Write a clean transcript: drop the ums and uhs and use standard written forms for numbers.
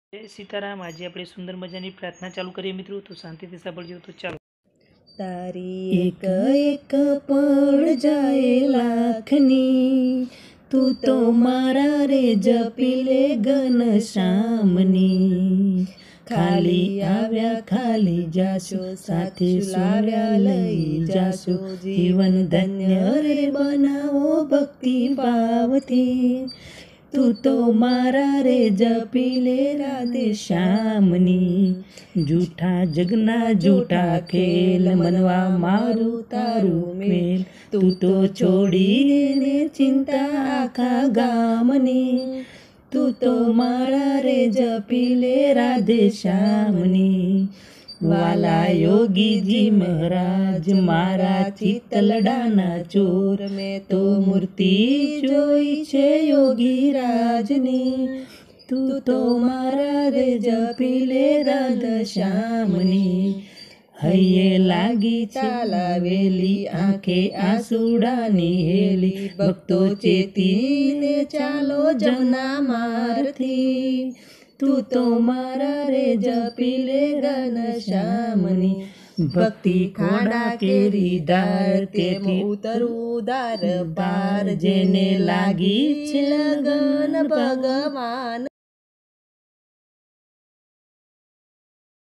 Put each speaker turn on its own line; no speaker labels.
જય સીતારામ। આજે આપણે સુંદર મજાની પ્રાર્થના ચાલુ કરીએ મિત્રો, તો શાંતિથી સાંભળજો। તો ચાલો।
તારી એક એક પળ જાય લાખની, તું તો મારા રે જપી લે ઘનશ્યામની। ખાલી આવ્યા ખાલી જાશો, સાથે લાવ્યા લઈ જાશો, જીવન ધન્ય રે બનાવો ભક્તિ ભાવથી। તું તો મારા રે જપી લે રાધે શ્યામની। જૂઠા જગના જૂઠા ખેલ, મનવા મારું તારું મેલ, તું તો છોડી દે ચિંતા આખા ગામની। તું તો મારા રે જપી લે રાધે શ્યામની। વાલા યોગીજી મહારાજ મારા ચિતલડાના ચોર, મેં તો મૂર્તિ જોઈ છે યોગી રાજની। તું તો મારા રે જપી લે રાધા શ્યામની। હૈયે લાગી ચાલાવેલી, આંખે આંસુડાની હેલી, ભક્તો ચેતીને ચાલો જમના મારથી। તું તો મારા રે જપી લે ઘનશ્યામની। ભક્તિ ખાડા કેરી ધાર, તેથી ઉતરવું દાર પાર, જેને લાગી છે લગન ભગવાન